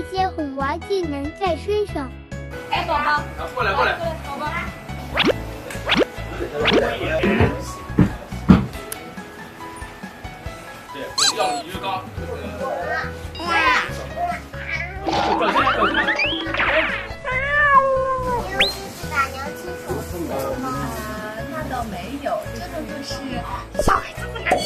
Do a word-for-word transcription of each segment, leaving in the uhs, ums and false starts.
些哄娃技能在身上。 哎，宝宝， 过来过来， 宝宝。 对，要你就刚。转身转身。 那倒没有，这个就是小孩子不能听。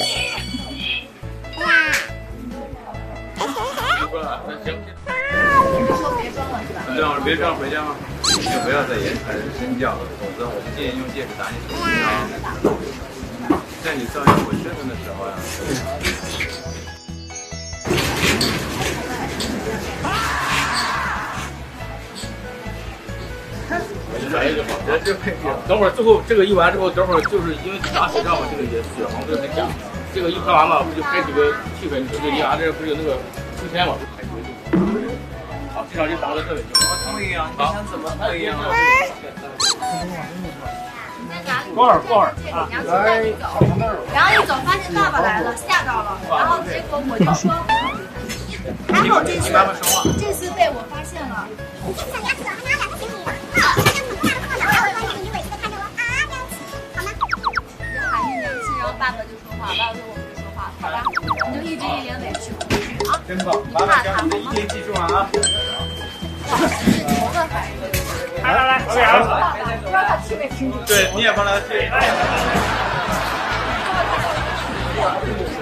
过来，那行。 你是说别装了是吧？ 这样别这样回家吗？就不要再言传身教了，否则我不建议用戒指打你手心啊。在你造成我身份的时候呀。来一个吧，这这等会儿最后这个一完之后，等会儿就是因为打水仗嘛，这个也血黄这很假。这个一拍完了，不就拍几个气氛？这个一完这不是有那个秋千嘛？好，这场就打到这里。怎么不一样？你想怎么不一样？高尔高尔啊！ 来，然后一走发现爸爸来了，吓到了，然后结果我就说，还好这次这次被我发现了。爸爸就说话，爸爸说我们就说话，好吧？你就一直一脸委屈啊！ 真棒，爸爸将你的一天记住了啊！ 哇，这是头的反应。 来来来，小杨， 不让他去没听。 对，你也帮他去。